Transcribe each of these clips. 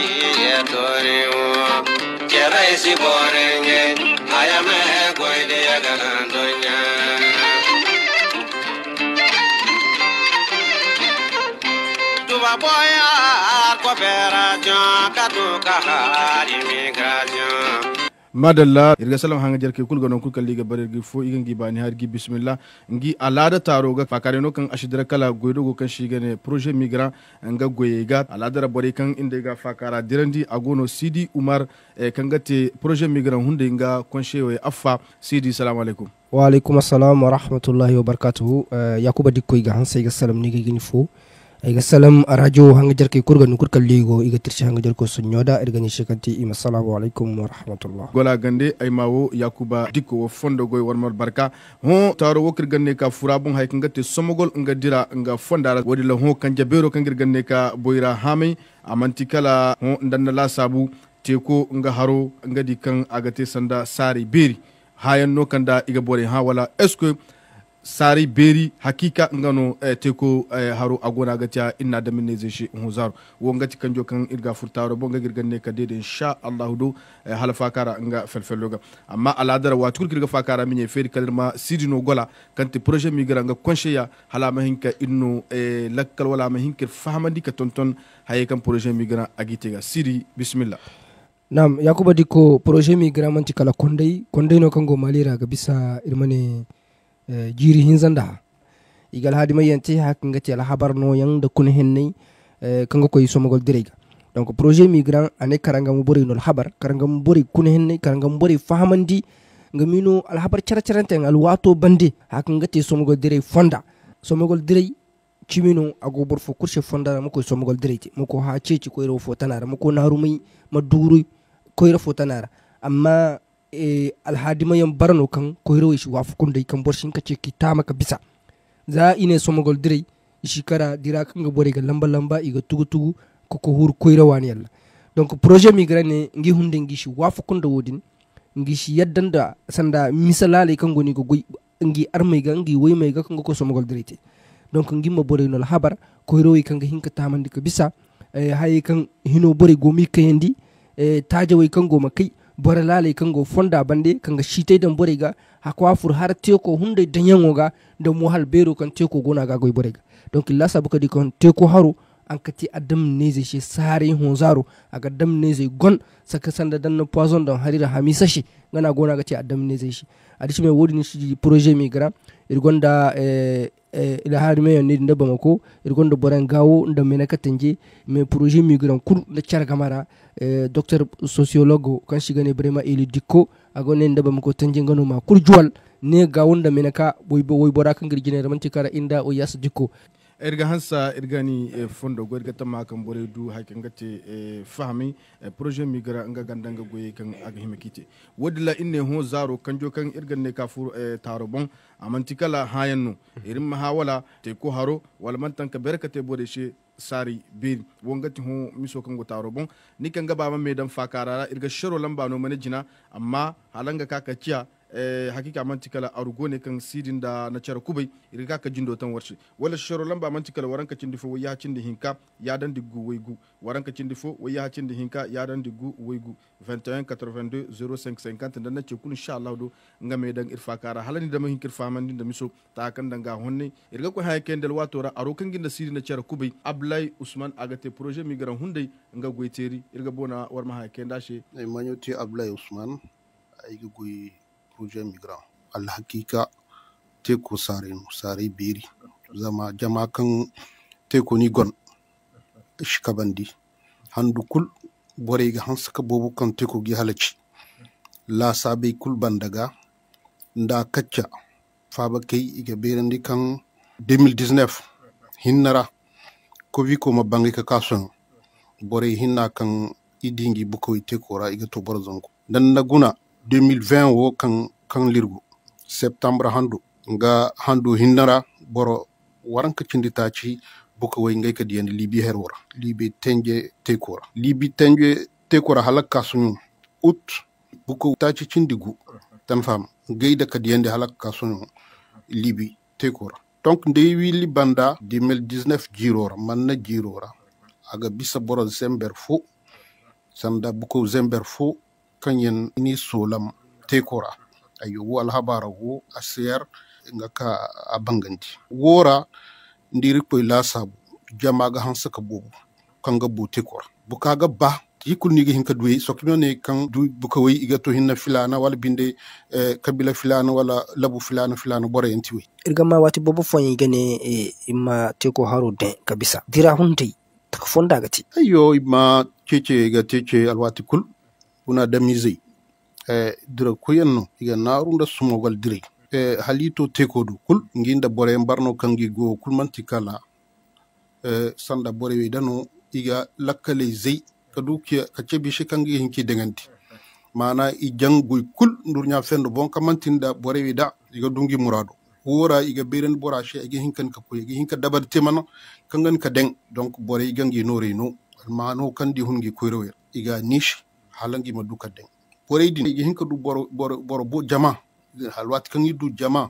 madalla irga salam hanga jarke kulga non kulka liga barergi fo igangi bani hargi bismillah ngi alada taro ga fakare no kan ashidara kala goydo go kan shigane projet migrant nga goyega alada bore kan inde ga fakara dirandi agono sidi umar kan gate projet migrant hunde nga konshewe affa sidi assalamu alaikum wa alaikum assalam wa rahmatullahi wa barakatuh yakuba dikko iga hansa iga salam ni gini fo iga salam radio hanga jarke kurga nukur kalligo iga tirshi hanga jarko sunyoda irgani shekanti ima assalamu alaikum wa rahmatullah gola gande ay mawo yakuba dikko wo fondo goy warmal barka ho taro wokir ganne ka furabun hay kangate somogol nga dira nga fondara wodi la ho kanja bero kangir ganne ka boyra hami amanti kala ho ndanna la sabu teko nga haro ngadi kan agate sanda sari beri hayan no kanda iga bore ha wala est-ce que sari beri hakika ngano teko haro agona gatia inna da minne shi huzaro wongati kanjo kan irga furtaro bonga girganne ka dede insha Allah do hala fakara nga felfeloga amma aladara wa turki irga fakara minye feri kalma sidino gola kanti projet migrant nga konsheya hala mahinka inno lakkal wala mahinka fahamandi ka tonton haye kan projet migrant agitega sidi bismillah. Nam yakuba diko projet migrant manti kala kondai no kango malira ga bisa irmane jiri hinzanda igal hadi may yanti hakin gati ala habar no yang da kun henne kanga koy somogol direga donc projet migrant ane karanga mu bori no habar karanga mu bori kun henne karanga mu bori fahamandi ngamino al habar characharante al wato bande hakin gati somogol dire fonda somogol dire chimino ago bor fo kurse fonda mo koy somogol dire mo ko ha ceci koy ro fotanara mo ko narumai maduru koy ro fotanara amma alhadi mayan barno kan koyro shi wafu kun dai kan borshin kace ki ta maka bisa za ine somogol dire shikara dira kan ga bore ga lamba iga tugu ko hur koyro wani yalla donc projet migrant ne ngi hunde ngi shi wafu kun da wodin ngi shi yaddan da sanda misalale kan goni go ngi armai ga ngi woy mai ga kan ko somogol dire te donc ngi ma bore no habar koyro kan ga hinka ta mandi ka bisa hay kan hino bore go mi kayandi taje way kan go makai bore lale kango fonda bande kanga shite dan borega hakwa fur har teko hunde danyango ga da mu hal bero kan teko gona ga goy borega donc la sabu kadi kon teko haro an kati adam neze shi sare honzaro aga dam neze gon saka sanda dan poison don harira hamisa shi ngana gona ga ti adam neze shi adishi me wodi ni shi projet migrant irgonda ila har me ni ndaba mako irgonda boran gawo nda menaka tanje me projet migrant kur na charga mara docteur sociologue kan shigane brema ili dikko agone ndaba mako tanje ngano ma kur juwal ne gawunda menaka boy bora kan girgine ramanti kara inda o yas dikko erga hansa ergani fondo go erga tamma kan bore du hakin gate fahmi projet migra nga gandanga goye kan aga himekite wodila inne ho zaro kanjo kan ergan ne kafur taro bon amantikala hayanno irin mahawala te ko haro wala man tan ka berkate bore she sari bir wongati ho miso kan go taro bon ni kan ga baba medan fakara erga shoro lamba no manajina amma halanga kaka ciya hakika mantikala arugone kan sidin da na cara kubai irga ka jindo tan warshi wala shoro lamba mantikala waranka cindifo waya cindi hinka ya dan diggu waygu waranka cindifo waya cindi hinka ya dan diggu waygu 21 82 05 50 dan nace kun insha Allah do ngame dan irfa kara halani da mahinkir famandi da miso ta kan danga honne irga ko hay kendel watora arokan ginda sidin na cara kubai Ablay Usman agate projet migrant hunde nga goyteri irga bona war ma hay kenda she ay manyoti Ablay Usman ay goy projet migrant al hakika teko sare beri zama jama kan teko ni gon shikabandi handu kul bore ga hansaka bobu kan teko gi halaci la sabe kul bandaga nda kacca faba kay iga berandi kan 2019 hinnara covid ko mabangi ka kason bore hinna kan idingi buko teko ra iga to borzonko dan naguna 2020 wo kan lirgu septembre nga handu hinnara boro waranka cinditaci buka way ngay kadi yandi libi herwora libi tenje tekora halakka sunu ut buka taci cindigu tan fam gayda kadi yandi halakka sunu libi tekora donc ndey wili banda 2019 jirora manna jirora aga bisa boro sember fo sanda buko zember fo kanyen ini solam tekora ayo wal habara wo aser ngaka abangandi wora ndiri koy la sabu jamaga hansa ka bobu kanga bu tekora bukaga ba yikul nigi hinka duwe sokimone kan du buka way iga to hinna filana wala binde kabila filana wala labu filana bore entiwe irgama wati bobo fonyi gane imma teko haro de kabisa dira huntai tak fonda gati ayo imma cece ga cece alwati kul una damize dira koyenno iga narunda sumogal dire halito teko du kul nginda bore mbarno kangi go kul mantikala sanda bore we dano iga lakkale zey kadukia kacebi shikangi hinki denganti mana i janguy kul ndurnya fendo bon kamantinda bore we da iga dungi murado wora iga beren bora she iga hinkan ka ko iga hinka dabar temana kangan ka deng donc bore igangi nore no mano kandi hungi koyrowe iga nish halangi maduka deng bore din iga hinka du boro bo jama halwat kan yidu jama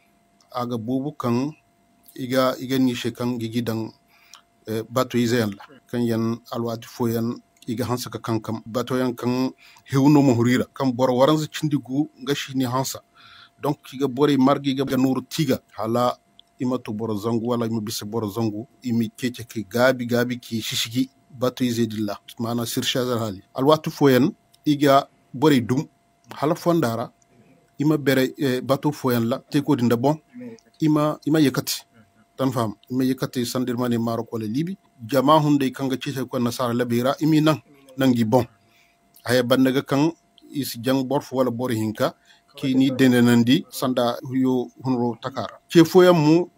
aga bobu kan iga nishe kan gigidang bato izen la kan yan alwat foyan iga hansa ka kankam bato yan kan hewno mo hurira kan boro waranza cindigu ngashi ni hansa donc iga bore margi iga nuru tiga hala imato boro zangu wala imi bise boro zangu imi kece ki gabi ki shishigi bato izedilla mana sirshazar hali alwatu foyan iga bore dum hala fondara ima bere bato foyan la te ko dinda bon ima yekati tan fam ima yekati sandirmani marok wala libi jama hunde kanga cece ko nasara labira imi nangi bon haya bandaga kan isi jang borf wala bori hinka ki ni denenandi sanda yo hunro takara ce foyan mu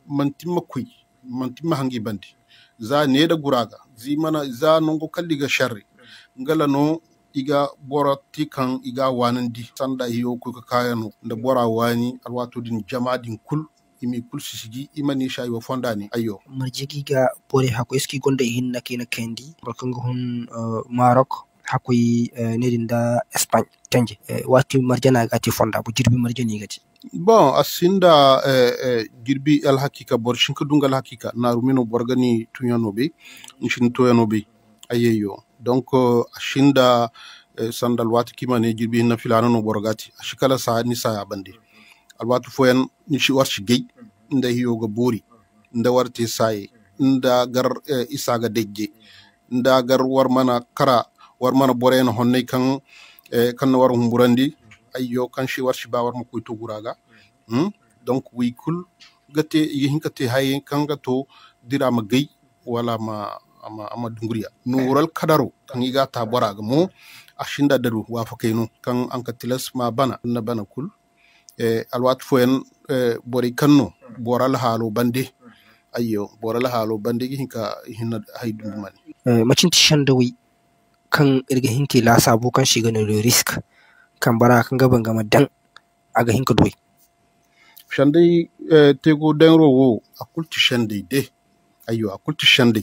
mantima hangi bandi za neda guraga zimana za nongo kalliga sharri ngala no iga bora tikan iga wanandi sanda hiyo ko kayano nda bora wani alwato din jamadin kul imi kul sisigi imani shayi wa fondani ayo marjigi ga bore hako eski gonda hinna kena kendi bakanga hun Maroc hako nedinda Espagne tanje wati marjana gati fonda bu jirbi marjani gati bon asinda jirbi al hakika bor shinka dungal hakika na rumino borgani tunyanobe nshin toyanobe ayeyo donc ashinda sandal wati kimane jirbi na filana no borgati ashikala sa ni sa bandi alwatu foyan ni shi warshi gey nda hiyo ga bori nda warti sai nda gar isaga dejje nda gar war mana kara war mana boreno honne kan kan war humburandi ayyo kan shi warshi ba war mako to guraga donc wi kul gate yihinkate hay kan gato dirama gey wala ama dunguriya nural kadaro kan iga ta boraga mo ashinda daru wa fakayno kan anka tilas ma bana na bana kul alwat foyen bori kanno boral halo bande ayyo boral halo bande hinka hinna haydum man macinti shandawi kan irga hinki la sabo kan shiga no risk kan bara kan gaban gama dan aga hinka doy shandai tego denro wo akulti shandai de ayyo akulti shandai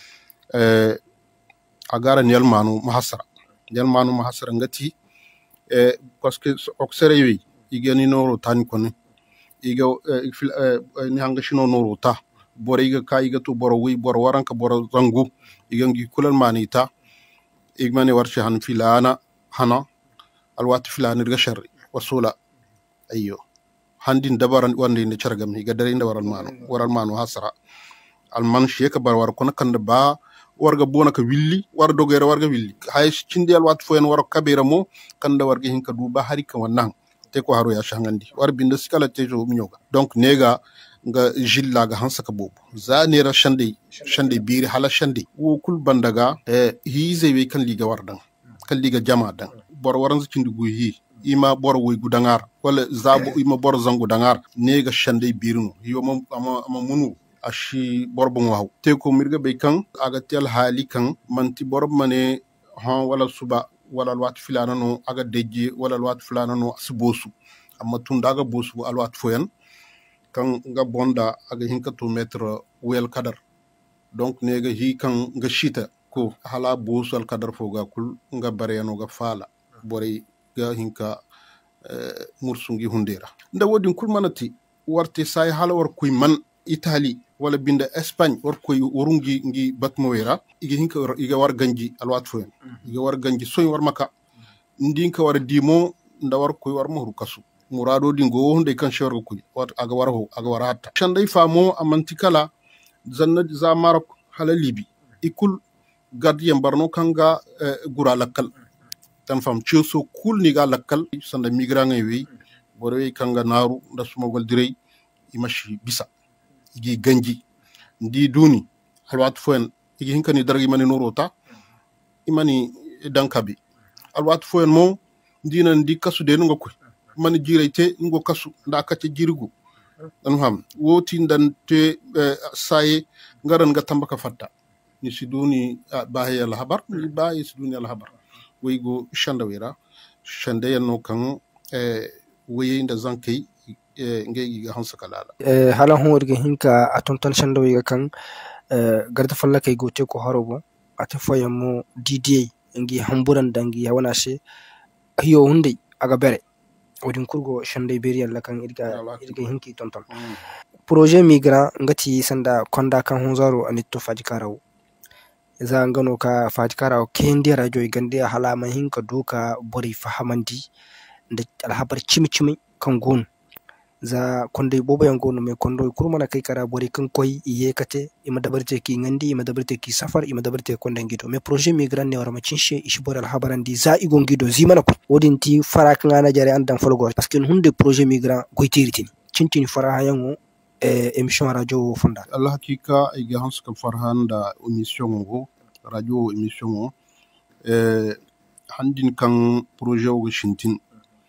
agara nyalmanu mahasara ngati parce que oksere wi igani noro tani kone iga ni hanga shino noro ta bore iga ka iga to boro wi boro waranka boro zangu iga ngi kulal manita igmane warshi han filana hana alwati filana irga sharri wasula ayyo handin dabaran wande ne chargam iga dare inda waral manu hasara alman sheka bar war kona kanda ba warga bona ka willi war dogere warga willi hay cindi alwati foyen war kabira mo kanda warga hinka duba hari ka wannan te ko haro ya shangandi war binda sikala te jo minyoga donc nega nga jilla ga hansa ka bobu za nera shande biri hala shande wo kul bandaga hize we kan liga wardan kan liga jama dan bor waran cindi guyi ima bor woy gudangar wala zabo ima bor zangu dangar nega shande birino yo ama munu ashi borbon waw te ko mirga be kan aga tel hali kan manti borb mane wala suba wala alwat filana no aga dejje wala alwat filana no asbosu amma tunda aga bosu alwat foyan kan nga bonda aga hinka to metre wel kadar donc nega hi kan nga shita ko hala bosu al kadar foga kul nga bareno ga fala bore ga hinka mursungi hundera nda wodin kul manati warte sai hala war kuy man Italy wala binda Espagne war koy warungi ngi batmo wera igi hinka iga war ganji alwat foyen iga war ganji soy war maka ndinka war dimo nda war koy war mahru kasu murado dingo hunde kan shawar ku wat aga war ho aga war hatta shandai famo amantikala zanna za marok hala libi ikul gardien barno kanga gura lakal tan fam cioso kul ni ga lakal sanda migrant ngay wi bore kanga naru nda suma gol direy imashi bisa igi ganji ndi duni alwat foen igi hinkani daragi mani norota imani dankabi alwat foen mo ndina ndi kasu de ngo ko mani jirete ngo kasu nda kace jirgu dan fam woti ndan te saye ngaran nga tambaka fatta ni siduni bahe al habar ni bahe siduni al habar waygo shandawira shande yanno kan waye nda zankay ngey ga hansa kalala hala horge hinka atonton shandawiga kan garda falla kay gote ko harobo ata foyamo DDA ngi hamburan dangi yawana she hiyo hunde aga bere odin kurgo shanday beri alla kan irga hinki tonton projet migrant ngati sanda konda kan honzaro anitto fajikarawo za ngano ka fajikarawo kendi radio igande halama hinka doka bori fahamandi da alhabar chimchimi kan gon za konde bobo yango no me kondo kurmana kai kara bori kan koy iye kate ima dabarte ki ngandi ima dabarte ki safar ima dabarte konde ngido me projet migrant ne warama cinshe ishbor alhabarandi za igon ngido zimana ko wodinti fara kan ana jare andan folgo parce que hunde projet migrant goytiritini cintini fara hayango emission radio fonda Allah hakika iga hans kam farhan da emission go radio emission go handin kan projet go shintin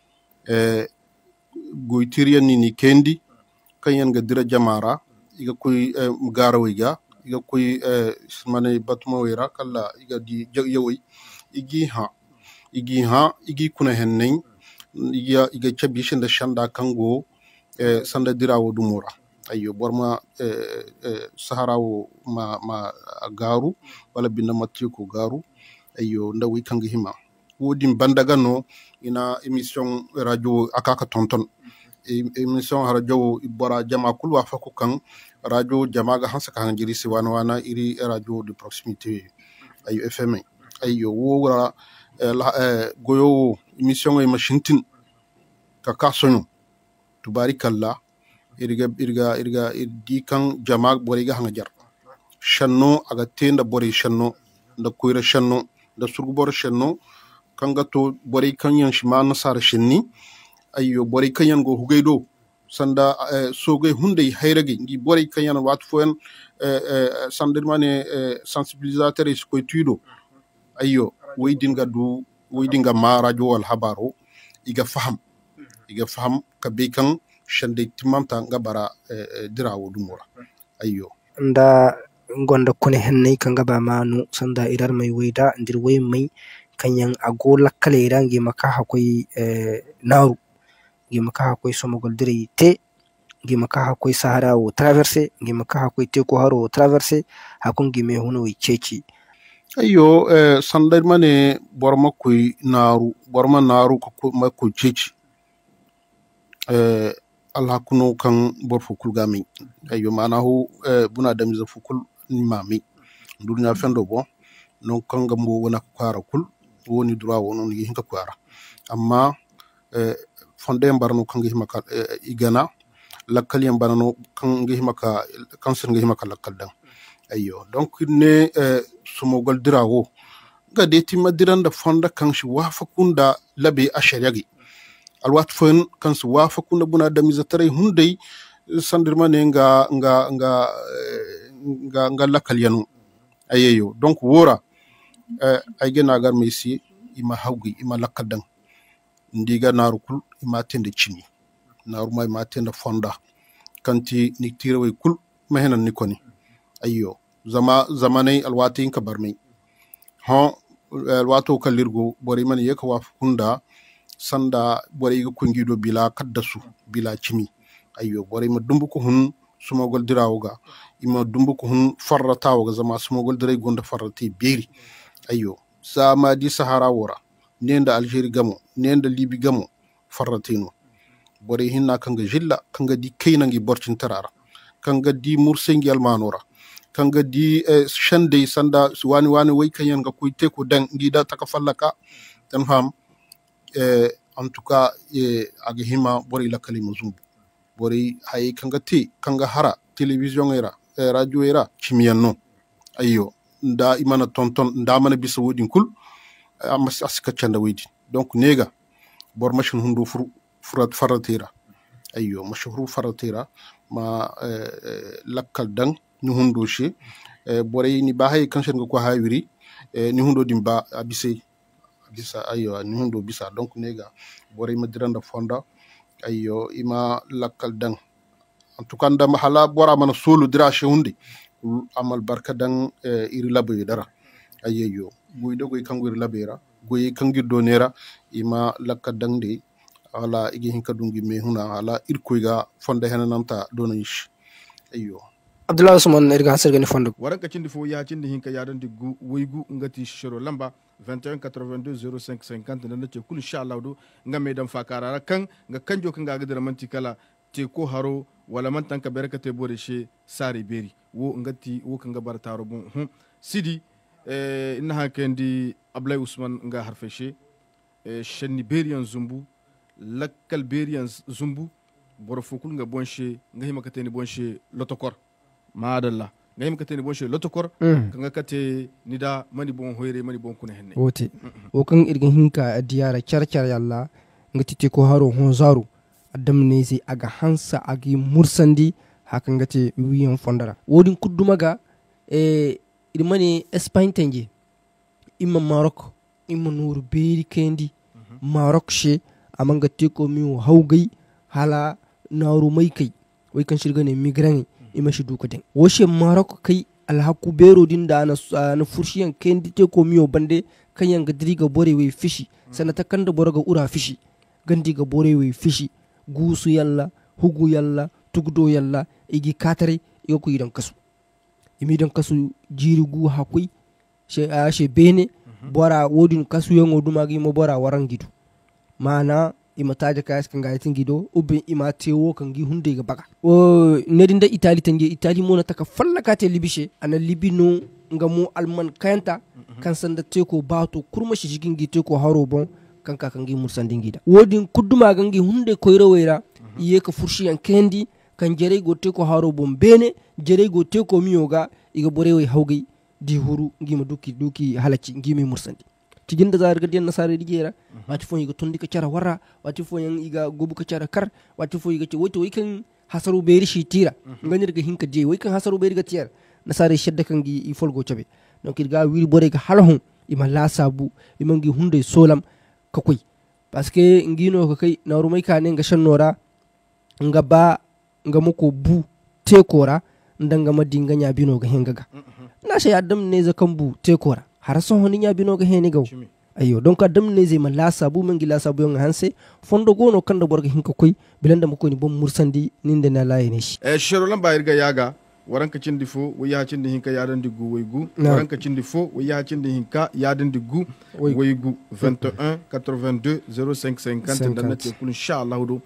goytiriyan ni kendi kanyan ga dira jamara iga koy garawiga iga koy mane batmo wera kala iga di yawi igi kuna hennen iga chabishin da shanda kango sanda dirawo dumura ayyo borma saharawo ma garu wala binna matiko garu ayyo ndawi kangi hima wodin bandagano ina emission radio akaka tonton emission radio ibora jama kulwa fako kan radio jama ga hansa kan jiri siwana wana iri radio de proximité ayo FM ayo wora goyo emission e machintin ka kasonyo tubarikalla irga di kan jama bori ga hanjar shanno aga tenda bori shanno da koira shanno da surgubor shanno kanga to bori kanyan shima nasara shinni ayyo bori kanyan go hugaydo sanda sogay hunde hayrage ngi bori kanyan wat foen sandirmane sensibilisateur ko tuido ayyo woydinga ma radio wal habaro iga faham ka be kan shande timamta ngabara dirawo dumura ayyo nda gonda kone hennay kanga ba manu sanda irar mai wayda ndir way mai kanyan agola kale irangi maka hakoy naru gi maka hakoy somogol dire te gi maka hakoy sahara o traverser gi maka hakoy te ko haro traverser hakon gi me hono wi ceci ayyo sandar mane borma koy naru ko mako ceci Allah kuno kan borfo kulgami ayyo mana ho buna da miza fukul mami dunya fendo bo non kanga mbo wona kwara kul woni droit wonon yi hinka kwara amma fonde mbarno kanga himaka igana lakkal yam banano kanga himaka kansen nga himaka lakkal dan ayyo donc ne sumogol dirawo gade timma diranda fonda kanshi wafa kunda labe ashariyagi alwat fon kansu wafa kunda buna da mizatare hundai sandirmane nga lakkal yanu ayeyo donc wora ay gena gar mesi ima hawgi ima lakkadan ndiga narukul ima tende chimi naruma ima tende fonda kanti ni tirewe kul mahenan nikoni ayyo zamanay alwati ka barmay alwato kalirgo bori man yeka wa hunda sanda bori ga kungido bila kaddasu bila chimi ayyo bori ma dumbu ko hun sumogol dirawga ima dumbu ko hun farratawga zama sumogol diray gonda farrati beri ayyo sama di sahara wora nenda algeri gamo nenda libi gamo farratino bori hinna kanga jilla kanga di kaynangi borcin tarara kanga di mursengi almanora kanga di shande sanda wani way kanyan ga kuite ko dan gida takafallaka tan fam en tout cas aga hima bori la kalima zumbu bori hay kanga hara television era radio era chimiyanno ayyo nda imana tonton nda mana bisa wodin kul amas aska chanda widi donc nega bor machine hundu faratira ayyo mashhur faratira ma lakkal dan ni hundu she bore ni bahay kansen ko hawiri ni hundo dimba bisa ayyo ni hundo bisa donc nega bore madiranda fonda ayyo ima lakkal dan en tout cas ndam hala bora mana solo dira she hundi amal barka dan iri labe dara ayyo goydo goy kangur labera goy kangir donera ima lakkal dan de ala igi hinka dungi me huna ala irkoyga fonda henananta donanish ayyo Abdullah Usman irga sergani fondo waranka cindi fo ya cindi hinka yadan di gu waygu ngati shoro lamba 21 82 05 50 nan ce kul inshallah do ngame dan fakara kan nga kanjo kan ga gadara manti kala te ko haro wala man tanka berekate bore she sari beri wo ngati wo kan ga bartaro bon sidi inna hakendi Abdullah Usman nga harfeshe shenni beriyan zumbu lakkal beriyan zumbu boro fokul nga bonshe nga hima kateni bonshe lotokor madalla nga hima kateni bonshe lotokor kanga kate nida mani bon hoyre mani bon kuna henne wote o kan irgin hinka diyara charchar yalla nga tite ko haro honzaru adam ne sai aga hansa agi mursandi hakan gate wiyan fondara wodin kuddumaga irmani Espagne tanje imma Maroc imma nuru beri kendi Maroc she amanga teko mi hawgai hala naru mai kai wai kan shirga ne migrani ima shi duka den woshe Maroc kai alhaku bero din da na furshiyan kendi teko miyo bande kan yanga diriga bore wai fishi sanata kanda boraga ura fishi gandi ga bore wai fishi gusu yalla hugu yalla tugdo yalla igi katare igo ku idan kasu imi dan kasu jirigu hakui she bene bora wodin kasu yango dumagi mo bora warangidu mana ima taja kayas kan gaitin gido ubin ima tewo kan gi hunde ga baga o nedinda Italy tange Italy mona taka fallaka te libishe ana libino ngamu alman kayanta kan sanda teko bato kurma shi jigin gi teko haro bon kan ka kan gi mursandin gida wodin kudduma gangi hunde koyro wera iye ka furshiyan kendi kan jere go teko haro bon bene jere go teko miyoga iga borewe hawgi di huru ngima duki halacci ngimi mursandi tiginda zar gadiyan nasare digera wati fo yiga tondi ka cara warra wati fo yan iga gobu ka cara kar wati fo yiga ce woto wikan hasaru beri shi tira ganir ga hinka je wikan hasaru beri ga tiyar nasare shedda kan gi i folgo chabe donc irga wiri bore ga halahun ima la sabu ima ngi hunde solam ka koy parce que ngino ka kai na rumai ka ne ga shannora nga ba nga moko bu tekora ndanga madinga nya bino ga hengaga na shay adam ne za kambu tekora har son honi nya bino ga heni gaw ayo donc adam ne zai mala sabu mangi la sabu yon hanse fondo gono kanda borga hinka koy bilanda mako ni bom mursandi ninde na laye ne shi shero lamba irga yaga waranka cindi fo waya cindi hinka yadan digu waygu waranka cindi fo waya cindi hinka yadan digu waygu 21 82 05 50 dan te kul inshallah do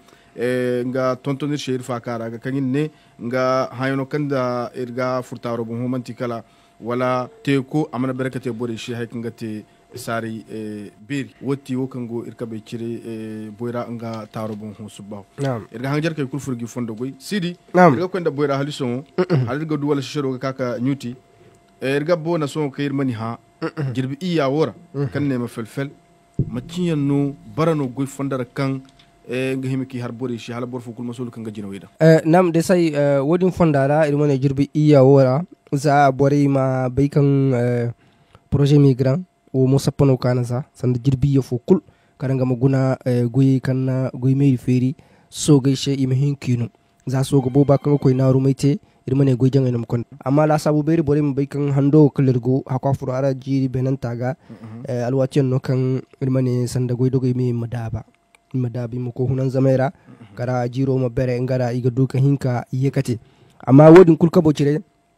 nga tontonir sheir fakara ga kangin ne nga hayono kanda irga furtaro bon homanti kala wala te ko amana barakate bore shi hay kanga te sari beri woti wo kango irka be cire boyra nga taro bon ho subba irga hanjar kay kulfurgi fondo goy sidi irga kwenda boyra halison halirga duwala shiro ga kaka nyuti irga bona son kayir mani ha jirbi iya wora kan ne ma felfel matiyan no barano goy fondara kan nga himiki har bore shi hala bor fukul masul kan gajina weda nam de say wodin fondara irmane jirbi iya wora za bore ma baykan projet migrant o mo sappano kana sa sanda jirbi yo fukul karanga maguna goyi kan goyi mai feri so gaishe ima hinkinu za so go boba kan ko na rumaite irmane goyi janga nam kon amma la sabu beri bore ma baykan hando kalirgo hakwa furu ara jiri benan taga alwatiyan no kan irmane sanda goyi dogo mi madaba madabi mu ko hunan zamaira kara jiro ma bere ngara iga duka hinka yekate amma wodin kulka bocire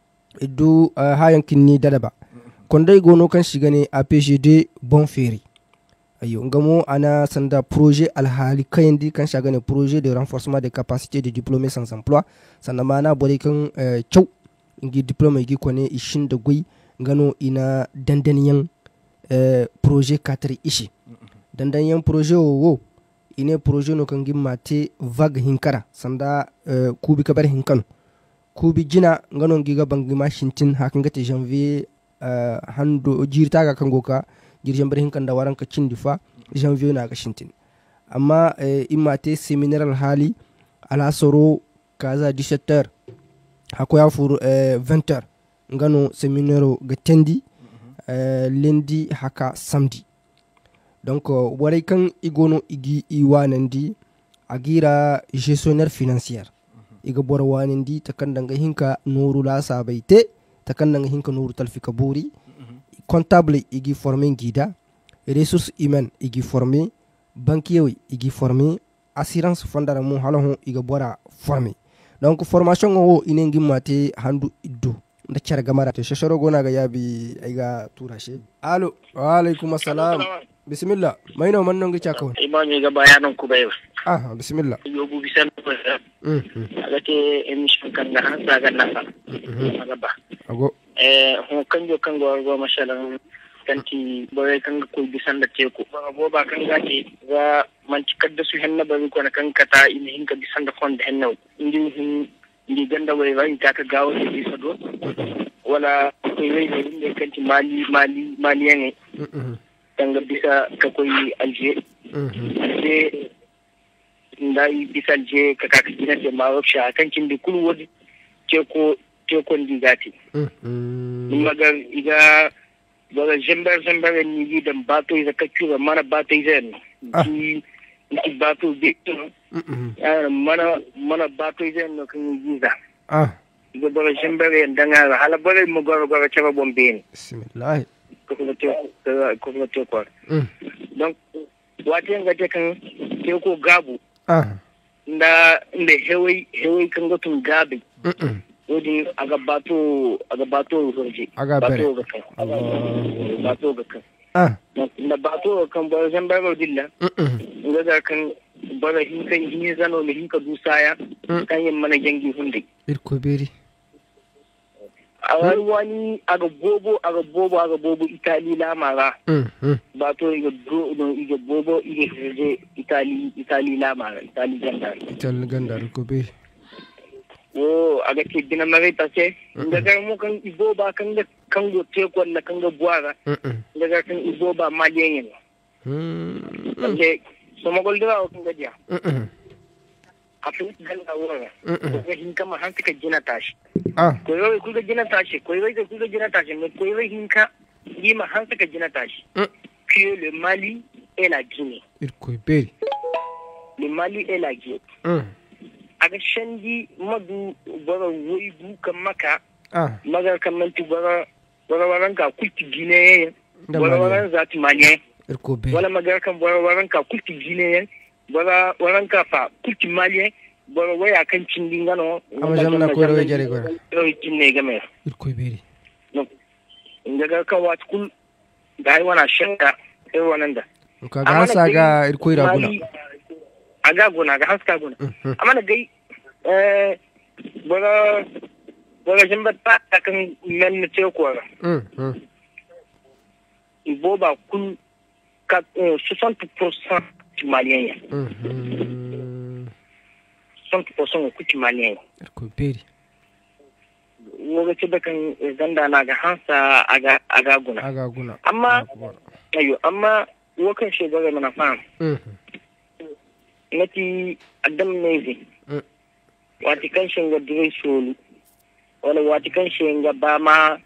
iddu hayan kinni dadaba kondai gono kan shigane APGD bon feri ayo ngamo ana sanda projet alhali kayandi kan shagane projet de renforcement des capacités de diplômés sans emploi sanda mana bore kan chaw ngi diplôme gi kone ishin da gui ngano ina dandaniyan projet 4 ishi dandaniyan projet wo ine projet no kan gimmate vague hinkara sanda kubi kabar hinkano kubi jina ngano ngiga bangi ma shintin hakan gate janvier hando jirta ga kango ka jirjan bar hinkan da waran ka cindi fa janvier na ga shintin amma imate seminaire hali ala soro kaza 17h hako ya fur 20h ngano seminaire ga tendi lundi haka samedi donc waray kan igono igi iwanandi agira gestionnaire financière iga bor wanandi takandanga hinka nuru la sabaite takandanga hinka nuru talfika buri comptable igi formé guida ressources humaines igi formé banquier igi formé assurance fondara mo halon iga bora formé donc formation o inengi mate handu iddu da cara gamara to shashoro gona ga yabi aiga turashe allo wa alaikum assalam bismillah mayno man non ga chakawon imani ga bayanan ku bayo bismillah yobu bisan ko aga te emission kan ga hansa ga nafa aga ba ago ho kanjo go mashallah kanti boye kan ko bisan da teku bo ba kan ga te ga man cikar da su henna ba ko na kan kata in hin ka bisan da fond henna ndi ganda way way ka gawo di sado wala ko way ne kanti mali yange tanga bisa ka koy alger de ndai bisa alger ka kina te ma workshop kanti ndi kul wodi teko ndi gati magar iga daga jember ni dan bato iza kachu mana bato iza ni bato dikto mana bato iza no kan yiza iga daga jember ndanga hala bare mo goro chaba bombe bismillah ko donc wati ngate kan ko gabu nda hewe kan gotun gabi wodi aga bato horje bato ga kan nda bato kan ba zan ba dilla ngaga kan bara hin zano mi hin ka dusaya kan yin mana jangi hunde irko beri awar wani aga bobo itali la mara bato iga bobo ige itali la mara itali gandar ko beri aga ce dina mare ta ce daga mu kan iboba kan go te ko na kan go buara daga kan iboba maliyen ne so mo gol dira ko ngadia afin dan awara ko hin kama han tika jina tashi ko yoy ku ga jina tashi ko yoy ku ga jina tashi ko yoy hin ka yi ma han tika jina tashi que le Mali et la Guinée le Mali et la Guinée aga shandi madu bara woigu kan maka magar kan mantu bara waranka kulti gine bara waran zati manye wala magar kan bara waranka kulti gine bara waranka fa kulti manye bara waya kan cindinga no ama jamna ko rewe jare ko rewe tinne game irko beri no ndaga kan wat kul dai wana shanka e wananda ka ga saga irko iraguna aga gona ga haska gona amana gai bara jambata kan men te ko ibo ba kun 60% malien 60% ku malien ko peri wo ga tiba kan ganda na ga hansa aga guna amma wo kan shegara mana fam nati adam nezi wati kan shinga dire solu wala wati kan shinga ba ma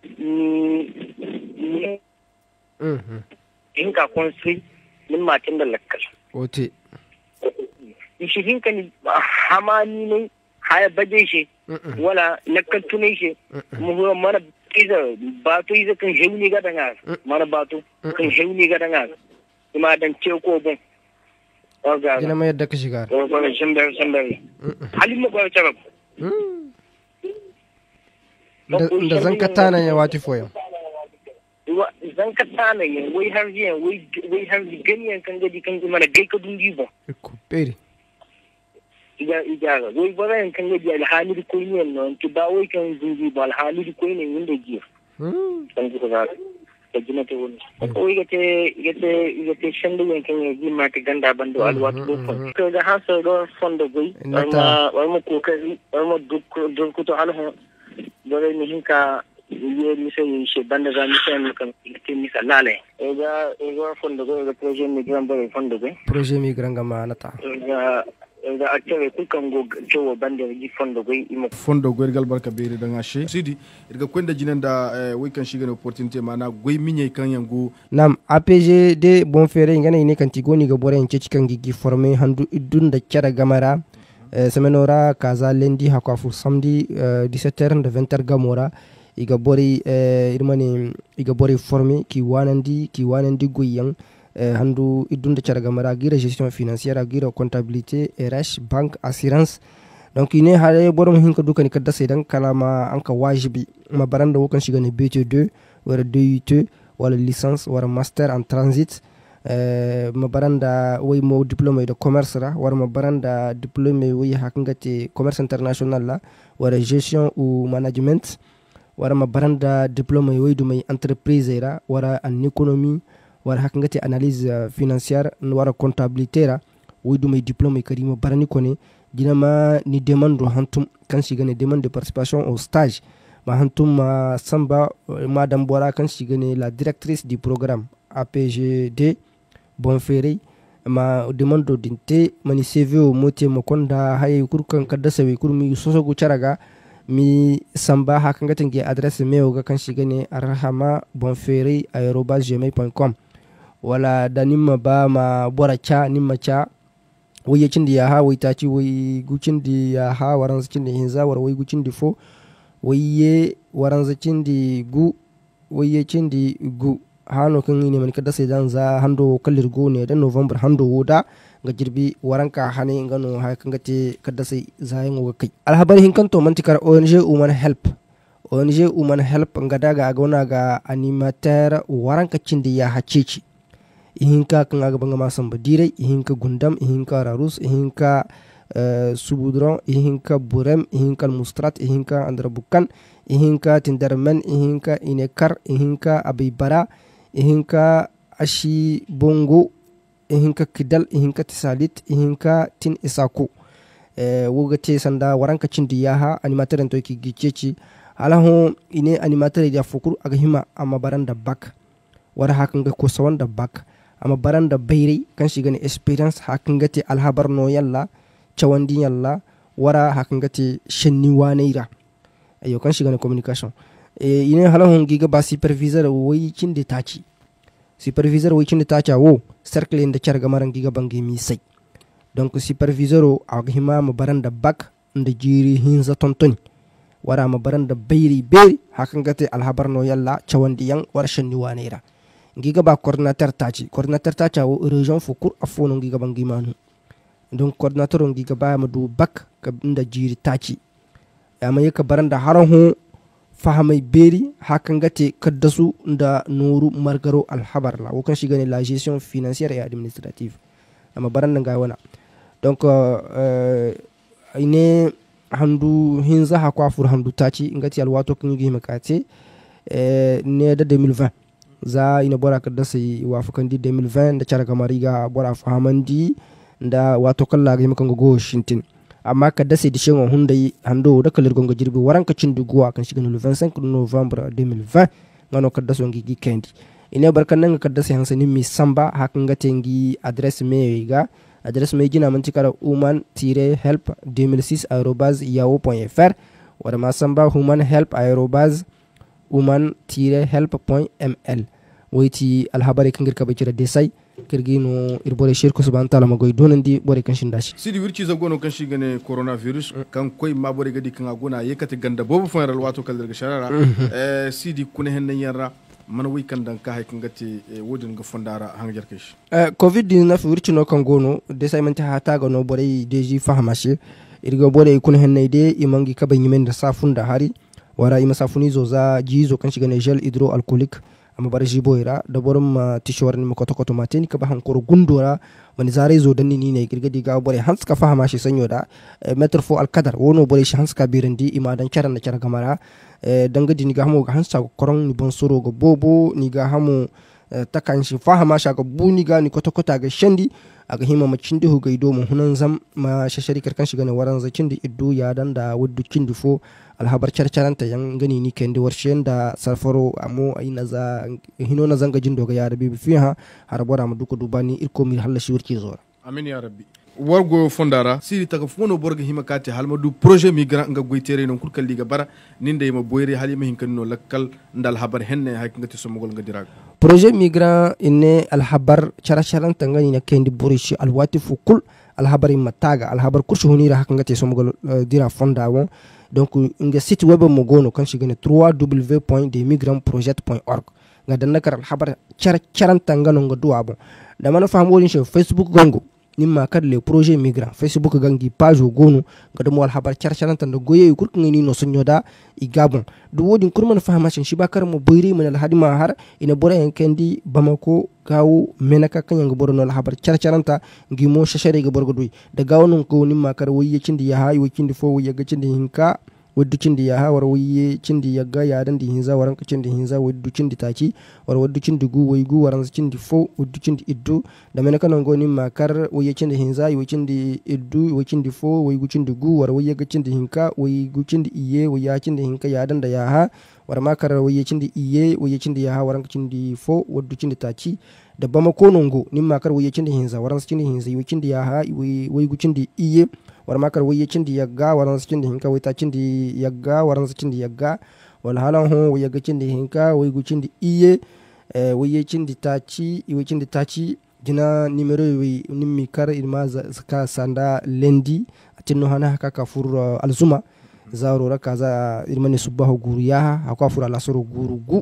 ni in ka konstri min matin da lakkal ote shi hinka ni hamani ne haya baje shi wala lakkal tunai shi mu mana iza bato iza kan hewni ga danga mana bato kan hewni ga danga kuma dan ce ko bon gina mai yadda ka shiga halin mu gwara carab da zan ka tana ya wati foyan zan ka tana yin wai har yin wai har ganyen kan gadi kan ji mana gai ka dungi ba ko pere ija wai bara kan gadi alhali ko yin non ki ba wai kan dungi ba alhali ko yin wanda ji kan ji ba ka ji na ta wani ko yake shan da yankin ya ji ma ka ganda bando alwatu ko ko da hasa do fondo goi wai mu kokari wai mu duk to alho dole ni hinka ye mi sai shi banda za mi sai kan mi salale ega fondo go projet migrant ba fondo go projet migrant gama nata ega active ku kan go jowo banda ji fondo go imo fondo go gal barka bere da ngashe sidi irga kwenda jinan da we kan shiga opportunity mana goy minye kan yango nam APG de bon fere ngana ne kan tigoni ga bore en cikan gigi former handu idun da kyara gamara semenora kaza lendi hakwafu samedi 17h de 20h gamora iga bori irmani iga bori formé ki wanandi goyen handu idunda charaga mara gira gestion financière gira comptabilité RH banque assurance donc ine hare borom hinka dukani kadda sedan kalama anka wajibi ma baranda wokan shiga ne BT2 wala DUT wala licence wala master en transit ma baranda way mo diplôme de commerce la wala ma baranda diplôme way hakngati commerce international la wala gestion ou management wara ma baranda diplôme yoydu may entreprise ra wara en économie wara hakngati analyse financière wara comptabilité ra woydu may diplôme kadima barani kone dinama ni demande hantum kan sigane demande de participation au stage ma hantum ma samba madame Bora kan sigane la directrice du programme APGD Bonferré ma demande dinte mani CV o moté mo konda hay kurkan kadasa we kurmi sosogu charaga mi samba hakangatin ge adresse mail ga kan shiga ne arhamabonferry@gmail.com wala da nimma ba ma bora cha nimma cha waye cin ya ha wai taci wai gucin ya ha waran zacin da hinza war wai gucin di fo waye waran zacin di gu waye cin di gu hano kan ne man kada sai dan za hando kallir go ne da November hando woda ga jirbi waranka hane ngano ha kan gate kada sai zayin wo kai alhabari hin kan to mantikar ONG Human Help ngada ga gona ga animateur waranka cindi ya haceci ihinka kan aga banga masan badire ihinka gundam ihinka rarus ihinka subudron ihinka burem ihinka mustrat ihinka andrabukan ihinka tindarman ihinka inekar ihinka abibara ihinka ashi bongo ihinka kidal ihinka tisalit ihinka tin isaku wogate sanda waranka cindi yaha animateur to ki giceci alahu ine animateur ya fukur aga hima amma baranda bak wara hakan ga ko sawanda bak amma baranda bayri kan shiga ne experience hakan gate alhabar no yalla chawandi yalla wara hakan gate shenni waneira ayo kan shiga ne communication ine halahu giga ba supervisor wai cindi taci supervisor wai cindi taca wo cercle inda charga maran giga bangi mi sai donc supervisor aga hima amma baranda bak inda jiri hinza tontoni wara ma baranda bayri beri hakan gate alhabar no yalla chawandi yang war shenni waneira giga ba coordinateur taci wo region fukur afono giga bangi manu donc coordinateur giga ba ma du bak ka inda jiri taci amma yaka baranda haran fahamai beri hakan gate kaddasu da nuru margaro alhabar la wakan shiga ne la gestion financière et administrative amma baranda ga wana donc ine handu hinza hakwa fur handu taci ngati alwato kan yi makate ne da 2020 za ina bora kadda sai wafukan di 2020 da cara kamariga bora fahamandi da wato kalla ga makan go shintin amma kadda sai dishin hundai hando da kalir gonga jirbi waranka cinduguwa kan shiga 25 November 2020 ngano kadda so ngi kendi ina barkan nan kadda sai hansani mi samba hakan ga tengi address me ga adresse mai gina mantikara human-help 2006@yahoo.fr wada masamba human-help@human-help.ml waiti alhabari kan girka bacira desai kirgino irbore shirku subhanahu ta'ala magoy donandi bore kan shindashi sidi wirci zagono kan shigane coronavirus kan koy ma bore gadi kan agona yekati ganda bobu fon ral wato kal daga sharara sidi kuna hennan yarra man wi kan dan ka hay kan gati wodin ga fondara hangar kesh covid-19 wirci no kan gono desai man ta hata ga no bore deji fahamashe irgo bore kuna hennai de imangi ka ban yimen da safun da hari wara ima safuni zo za jizo kan shigane gel hydroalcoolique ama bar jiboira da borum tishwar ni makoto koto mateni ka ba hankoro gundora mani zare zo danni ni ne girgadi ga bore hanska fahama shi sanyo da metr fo al kadar wono bore shi hanska birindi ima dan charan na chara gamara dangadi ni ga hamo ga hansa korong ni bonsoro go bobo ni ga hamo takan shi fahama sha ga buni ga ni koto kota ga shandi aga hima macindi hu gaido mu hunan zam ma shashari karkan shiga ne waran zacindi iddu ya dan da wuddu cindi fo alhabar charcharanta yan gani ni kendi warshen da sarfaro amo ayina za hino na zanga jindo ga ya rabbi fiha harabora mu duko dubani irko mi halla shi wurki zora amin ya rabbi wargo fondara siri taka fono borga hima kate halmadu projet migrant nga goitere non kurkal liga bara ninde ma boyre halima hinkan no lakkal ndal habar henne hay ngati somogol nga diraga projet migrant inne alhabar characharan tangani na kendi borishi alwati fukul alhabar mataga alhabar kurshi hunira hak ngati somogol dira fonda won donc nga site web mo gono kan shi gane www.demigrantproject.org nga dan nakar alhabar characharan tangano nga duwa bon da mana famolin shi facebook gongo nimma kad le projet migrant facebook gangi page gonu gada mo alhabar charcharan tan goye kurku ngini no sonyoda igabon do wodin kurman fahamashin shi bakar mo boyri min alhadima har ina bora en kendi bamako gawo menaka kanyang boro no alhabar charcharan ta ngimo shashare ga borgo doy da gawon ko nimma kar woyye cindi ya hayi cindi fo woyye ga cindi hinka waddu cindi ya ha war woyye cindi ya ga ya dan di hinza waran cindi hinza waddu cindi taki war waddu cindi gu woy gu waran cindi fo waddu cindi iddu da men kanon goni makar woyye cindi hinza woy cindi iddu woy cindi fo woy gu cindi gu war woyye ga cindi hinka woy gu cindi iye woy ya cindi hinka ya dan da ya ha war makar woyye cindi iye woyye cindi ya ha waran cindi fo waddu cindi taki da bama konongo nim makar woyye cindi hinza waran cindi hinza woy cindi ya ha woy gu cindi iye war makar woyye cindi yagga waran cindi hinka woy ta cindi yagga waran cindi yagga wal halan ho woyye ga cindi hinka woy gu cindi iye woyye cindi taci woy cindi taci gina numero woy nimmi kar ilma ka sanda lendi atinno hana haka ka fur alzuma zaro raka za ilmani subahu guru ya haka fur alasoro guru gu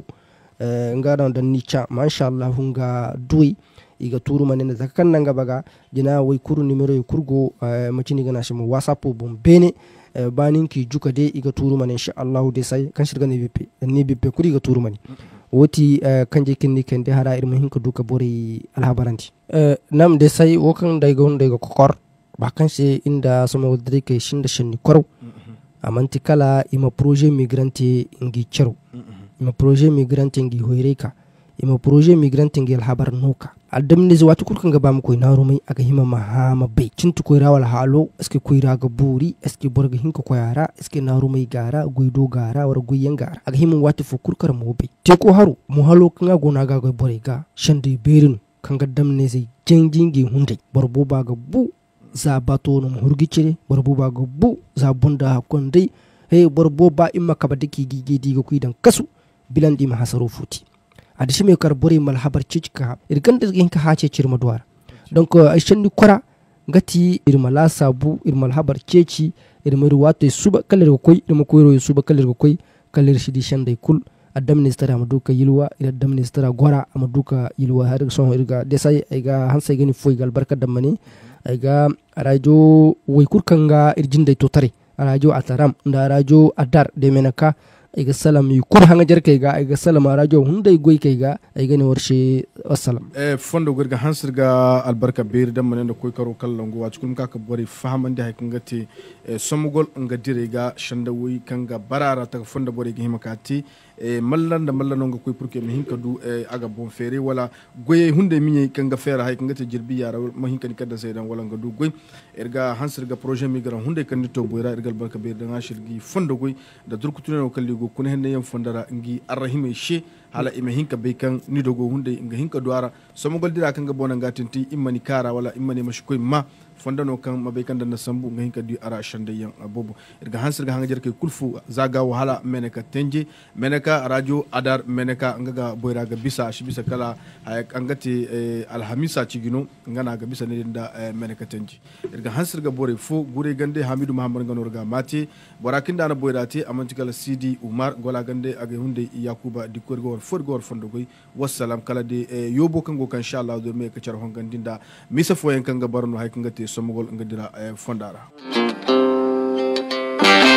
ngara dan nica masha Allah hunga duwi iga turu manene zakkan nanga baga dina way kuru numero kurgo macini gana shi mu whatsapp bom bene banin ki juka de iga turu mane insha Allah de sai kan shirga ne bippe kuri iga turu mani woti kanje kinni kende hara irma hinka duka bori alhabaranti nam de sai wokan dai gon dai kokor ba kan se inda sama wadri ke shinda shinni koro amanti kala ima projet migrante ngi chero ima projet migrante ngi hoireka ima projet migrante ngi alhabar noka aldamne zo watu kurkan gaba mu koy narumai aga hima mahama bai cintu koy rawal halo eske koy raga buri eske borga hinko koyara eske narumai gara goido gara war goyen gara aga hima watu fu kurkar mo bai te ko haru mu halo kanga gona ga bore ga shande berin kanga damne zai jenjingi hunde borbo ba ga bu za bato no hurgicire borbo ba ga bu za bunda kondai hey borbo ba imma kabadiki gigi diga kuidan kasu bilandi ma hasaro futi adishi me kar bori mal habar cicika irgan da ginka hace cirma duwar donc aishan kora ngati irmala sabu irmal habar ceci irmaru wate suba kalir ko koy irma koyro suba kalir ko koy kalir shidi shandai kul adam minister amaduka yilwa ila adam minister gora amaduka yilwa har son irga desai aiga hansa gani foi gal barka damani aiga radio way kurkanga irjinde to tare radio ataram nda radio adar de menaka aiga salam yi kur hanga jar kai ga aiga salam radio hundai goy kai ga aiga ne warshe assalam fondo gorga hansirga albarka beer dam manen da koy karo kallongo wa cikin ka bari fahamande hay kangati somugol nga direga shanda woy kanga barara ta fondo bari ga himakati mallan da mallan nga koy pour que mi hinka du aga bon fere wala goye hunde mi kanga fere hay kangati jirbi yara ma hinka ni kadda saydan wala nga du goy erga hansirga projet migran hunde kan to boyra ergal barka beer da ngashirgi fondo goy da durkutuna kalligo kuna henne yam fondara ngi arrahime she hala ime hinka bekan ni dogo hunde nga hinka duara somogol dira kanga bona ngatinti immani kara wala immani mashkoy ma fondano kan mabekan da nasambu nga hinka di ara shande yan abobo irga hansirga hanga jerke kulfu zaga wahala meneka tenje meneka radio adar meneka ngaga boyraga bisa shibisa kala angati alhamisa cigino ngana ga bisa ne da meneka tenje irga hansirga bore fo gure gande hamidu muhammad nganorga mati borakinda na boyrati amanti kala sidi umar gola gande aga hunde yakuba di korgor forgor fondo goy wassalam kala de yobo kango kan inshallah do me ka char hongandinda misa fo en kanga barno hay kanga te somogol ngadira fondara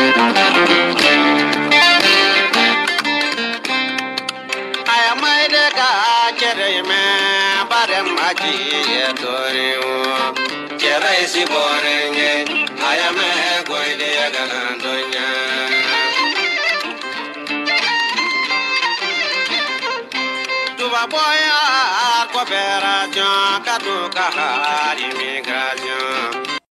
I am my Cherisi borenge, ayame goide ganandonya. Tuva boya cooperación, catuca, imigración.